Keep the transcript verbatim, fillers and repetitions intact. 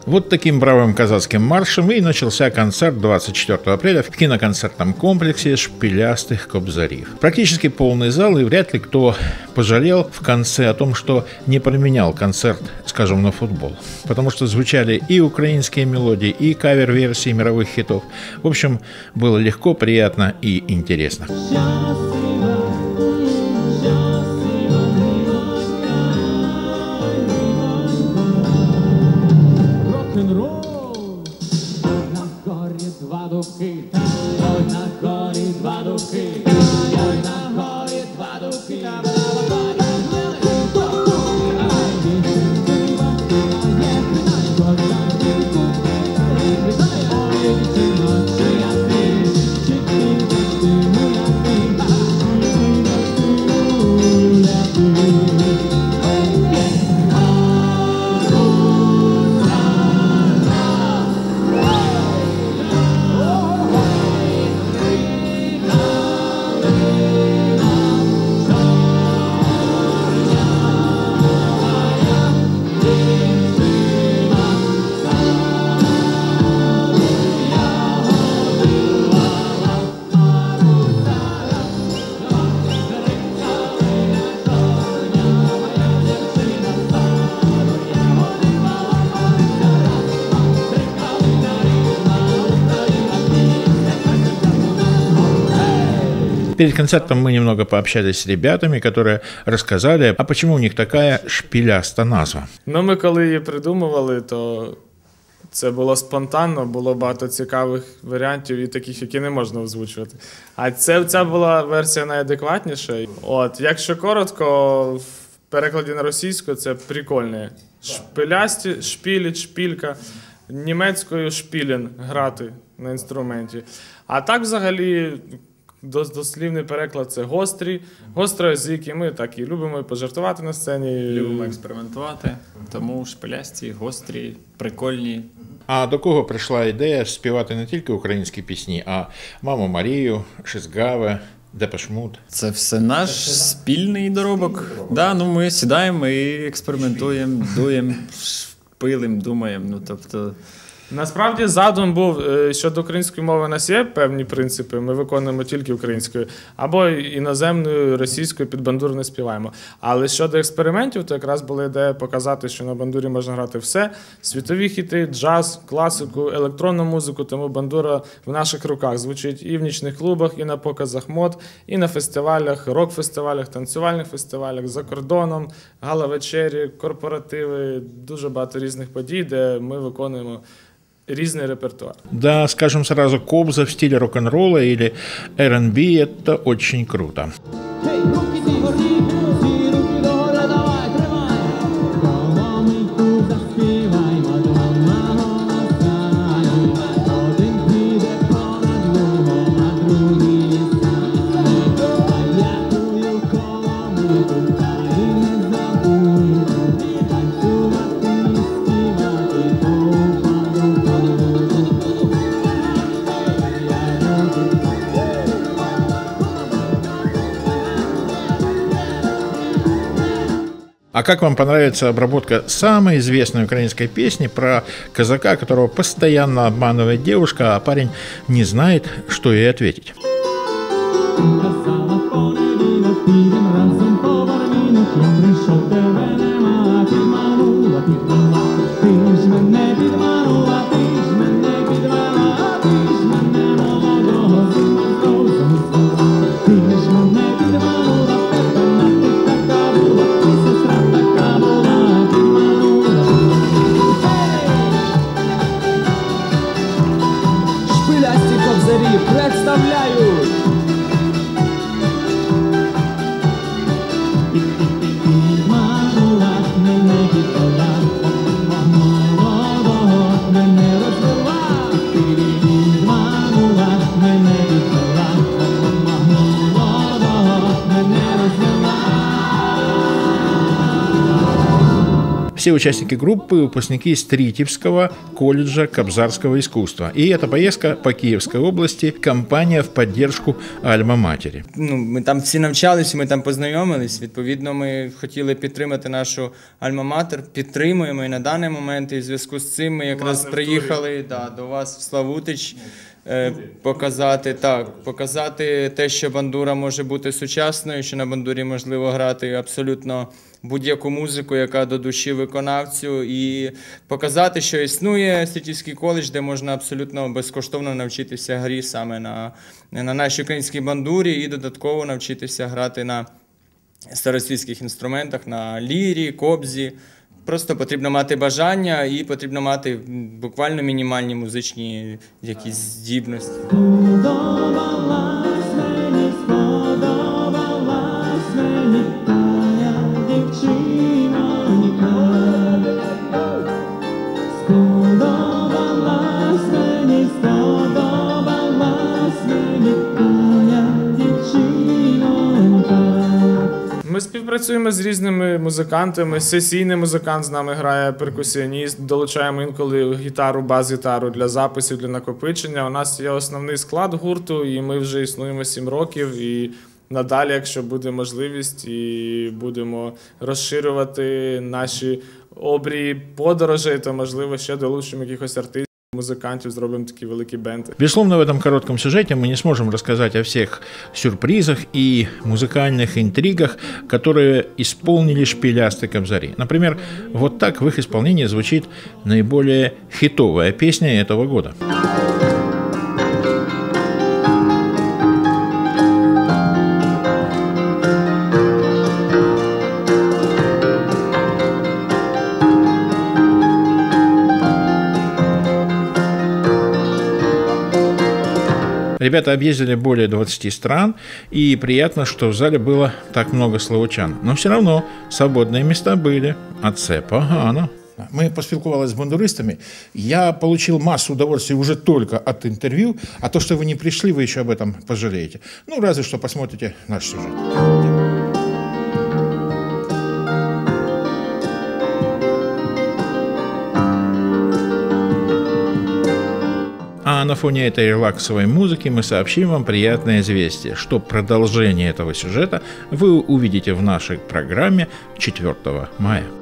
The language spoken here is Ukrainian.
Вот таким бравым казацким маршем и начался концерт двадцать четвёртого апреля в киноконцертном комплексе «Шпилястых кобзарів». Практически полный зал, и вряд ли кто пожалел в конце о том, что не променял концерт, скажем, на футбол. Потому что звучали и украинские мелодии, и кавер-версии мировых хитов. В общем, было легко, приятно и интересно. Перед концертом мы немного пообщались с ребятами, которые рассказали, а почему у них такая шпиляста назва. Ну, ми коли її придумували, то це було спонтанно, було багато цікавих варіантів і таких, які не можна озвучувати. А це, ця була версія найадекватніша. От, якщо коротко, в перекладі на російську це прикольне. Шпилясті, шпіліт, шпілька, німецькою шпілін грати на інструменті. А так взагалі дослівний переклад – це гострі, гостроязикі. Ми так і любимо пожартувати на сцені. Любимо експериментувати, тому шпилясті, гострі, прикольні. А до кого прийшла ідея співати не тільки українські пісні, а «Маму Марію», «Шизгаве», «Депеш Мод»? Це все наш спільний доробок. Да, ну ми сідаємо і експериментуємо, дуємо, пилимо, думаємо. Ну, тобто... Насправді задум був, щодо української мови у нас є певні принципи, ми виконуємо тільки українською, або іноземною, російською під бандуру не співаємо. Але щодо експериментів, то якраз була ідея показати, що на бандурі можна грати все, світові хіти, джаз, класику, електронну музику, тому бандура в наших руках звучить і в нічних клубах, і на показах мод, і на фестивалях, рок-фестивалях, танцювальних фестивалях, за кордоном, гала-вечері, корпоративи, дуже багато різних подій, де ми виконуємо різний репертуар. Да, скажем сразу, кобза в стиле рок-н-ролла или эр энд би – это очень круто. А как вам понравится обработка самой известной украинской песни про казака, которого постоянно обманывает девушка, а парень не знает, что ей ответить? Представляють підманувати мене підколати, молодого мене розвивати, підманувати мене підколати, молодого мене розвивати. Все участники группы – выпускники Стритевского колледжа кобзарского искусства. И эта поездка по Киевской области – компания в поддержку Альма-Матері. Ну, ми там всі навчалися, ми там познайомились. Відповідно, ми хотіли підтримати нашу Альма-Матер, підтримуємо і на даний момент. І в зв'язку з цим ми якраз приїхали да, до вас в Славутич. Показати так, показати те, що бандура може бути сучасною, що на бандурі можливо грати абсолютно будь-яку музику, яка до душі виконавцю, і показати, що існує Стритівський коледж, де можна абсолютно безкоштовно навчитися грі саме на, на нашій українській бандурі і додатково навчитися грати на старосвітських інструментах, на лірі, кобзі. Просто потрібно мати бажання і потрібно мати буквально мінімальні музичні якісь здібності. Сподобалась мені, сподобалась мені твоя дівчинонька. Сподобалась мені, сподобалась мені твоя дівчинонька. Ми співпрацюємо з різними музикантами. Сесійний музикант з нами грає, перкусіоніст, долучаємо інколи гітару, бас-гітару для записів, для накопичення. У нас є основний склад гурту, і ми вже існуємо сім років. І надалі, якщо буде можливість, і будемо розширювати наші обрії подорожей, то, можливо, ще долучимо якихось артистів, музыкантов, сделаем такие великие бенды. Безусловно, в этом коротком сюжете мы не сможем рассказать о всех сюрпризах и музыкальных интригах, которые исполнили шпилясты кобзари. Например, вот так в их исполнении звучит наиболее хитовая песня этого года. Ребята объездили более двадцати стран, и приятно, что в зале было так много славучан. Но все равно свободные места были, а це погано. Мы поспілкувалися з бандуристами. Я получил массу удовольствия уже только от интервью, а то, что вы не пришли, вы еще об этом пожалеете. Ну, разве что посмотрите наш сюжет. А на фоне этой релаксовой музыки мы сообщим вам приятное известие, что продолжение этого сюжета вы увидите в нашей программе четвёртого мая.